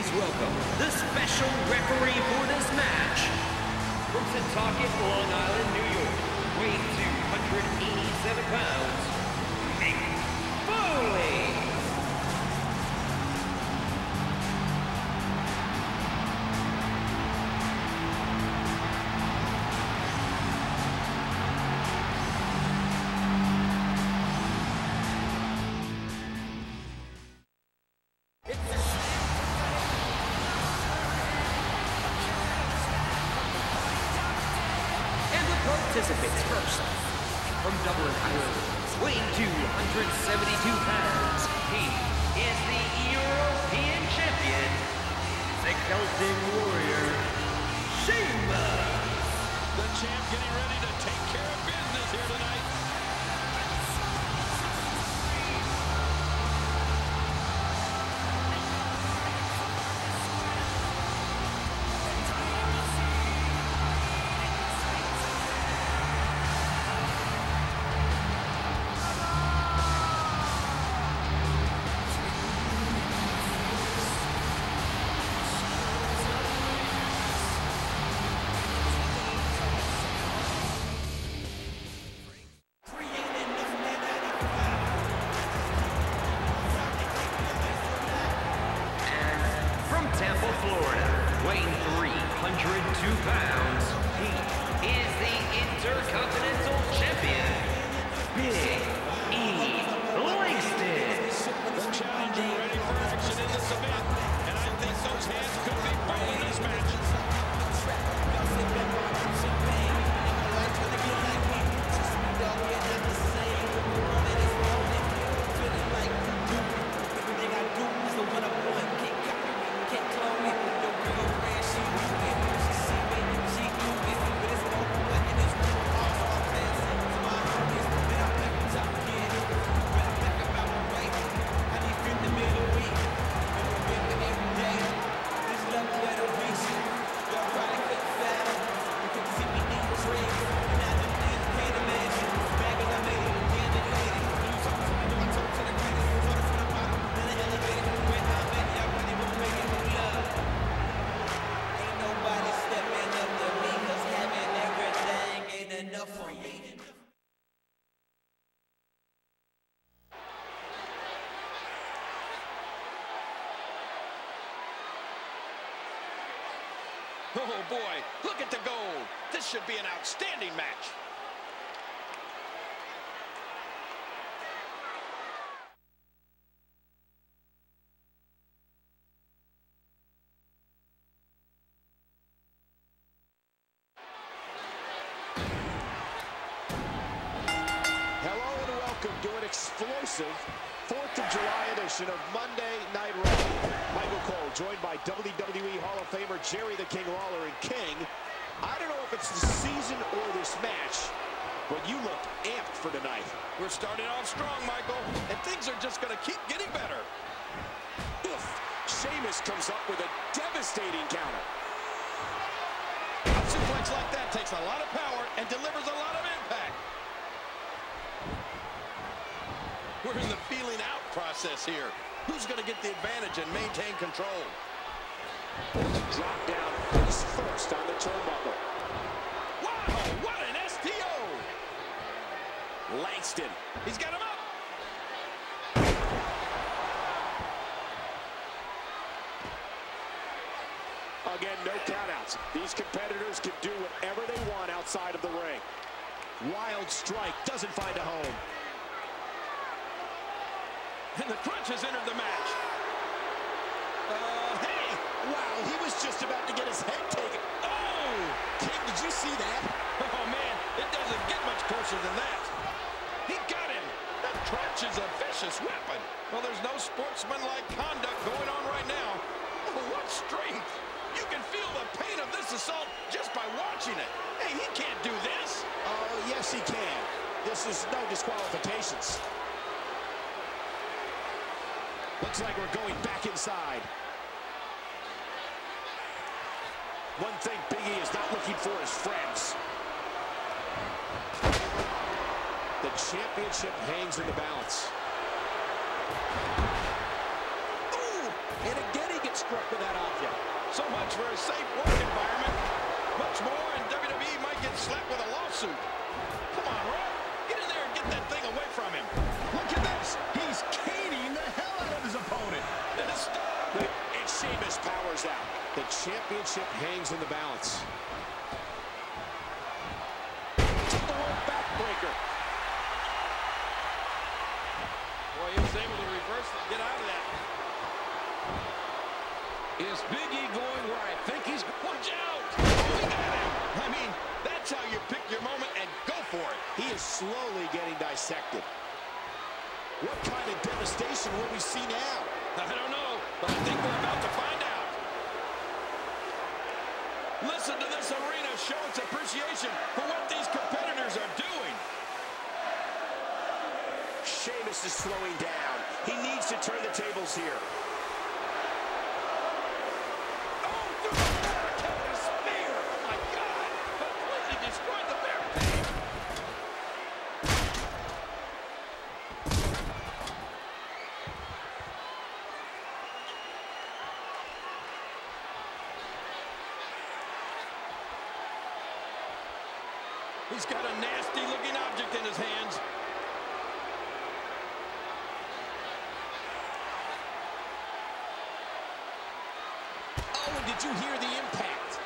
Please welcome the special referee for this match. From Setauket, Long Island, New York, weighing 287 pounds, Mick Foley. Participants first, from Dublin, Ireland, weighing 272 pounds, he is the European champion, the Celtic Warrior, Sheamus. The champ getting ready to take care of business here tonight. Tampa, Florida, weighing 302 pounds, he is the Intercontinental Champion, Big E. Langston. The challenger ready for action in this event, and I think those hands could be full in this match. Oh boy, look at the gold. This should be an outstanding match. Hello and welcome to an explosive 4th of July edition of Monday Night Raw. Michael Cole, joined by WWE Hall of Famer Jerry the King Lawler. And King, I don't know if it's the season or this match, but you looked amped for tonight. We're starting off strong, Michael, and things are just going to keep getting better. Oof. Sheamus comes up with a devastating counter. A suplex like that takes a lot of power and delivers a lot of impact. We're in the feeling out process here. Who's going to get the advantage and maintain control? Drop down face first on the turnbuckle. Wow, what an STO! Langston, he's got him up. Again, no countouts. These competitors can do whatever they want outside of the ring. Wild strike doesn't find a home. And the crunch has entered the match. Hey! Wow, he was just about to get his head taken. Oh! King, did you see that? Oh, man, it doesn't get much closer than that. He got him. That crunch is a vicious weapon. Well, there's no sportsmanlike conduct going on right now. Oh, what strength! You can feel the pain of this assault just by watching it. Hey, he can't do this. Oh, yes, he can. This is no disqualifications. Looks like we're going back inside. One thing Big E is not looking for is friends. The championship hangs in the balance. Ooh, and again he gets struck with that object. So much for a safe work environment. Much more, and WWE might get slapped with a lawsuit. Come on, Rob. Get in there and get that thing away from him. Look at this. He's caning the hell out of his opponent. And Sheamus powers out. The championship hangs in the balance. Took the rope backbreaker. Boy, he was able to reverse it and get out of that. Is Big E going where I think he's... Watch out! Going at him! I mean, that's how you pick your moment and go for it. He is slowly getting dissected. What kind of devastation will we see now? I don't know, but I think we're about to find out. Listen to this arena show its appreciation for what these competitors are doing. Sheamus is slowing down. He needs to turn the tables here. He's got a nasty-looking object in his hands. Oh, and did you hear the impact?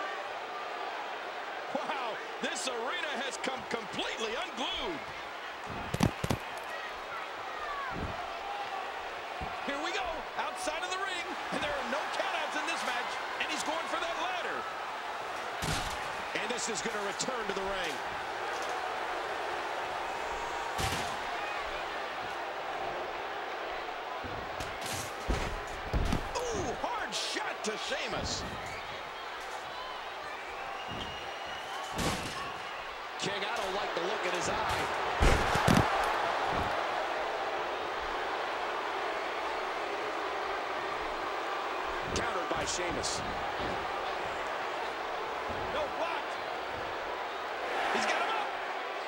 Wow, this arena has come completely unglued. Here we go, outside of the ring, and there are no countouts in this match, and he's going for that ladder. And this is going to return to the ring. Ooh, hard shot to Sheamus. King, I don't like the look in his eye. Countered by Sheamus. No, blocked. He's got him up.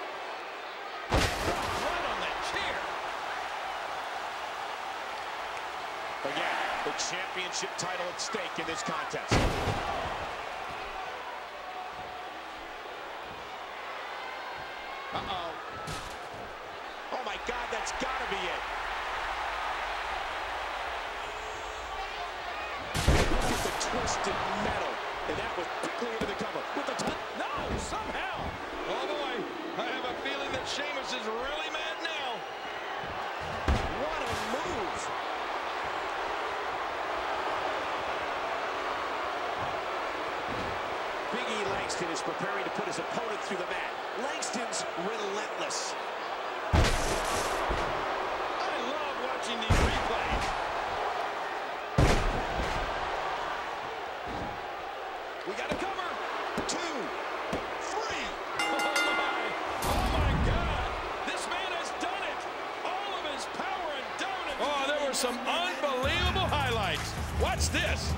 Right on that chair. Again, the championship title at stake in this contest. Uh-oh. Oh, my God, that's got to be it. Look at the twisted metal. And that was quickly into the cover. With the No, somehow. Oh, boy. I have a feeling that Sheamus is really mad now. What a move. Big E Langston is preparing to put his opponent through the mat. Langston's relentless. I love watching these replays. We got a cover. 2, 3. Oh my God. This man has done it. All of his power and dominance. Oh, there were some unbelievable highlights. Watch this.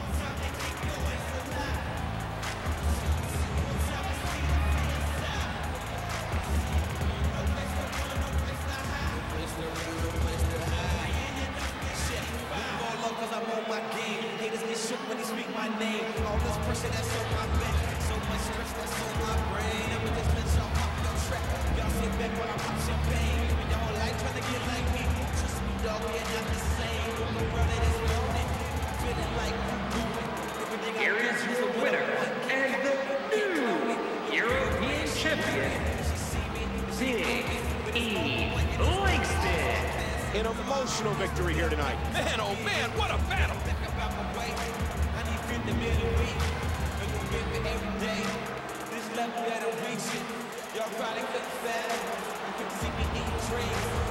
Here is your winner and the new European champion, Big E Langston. An emotional victory here tonight. Man, oh man, what a battle. Y'all probably couldn't fathom. You can see me eating drinks.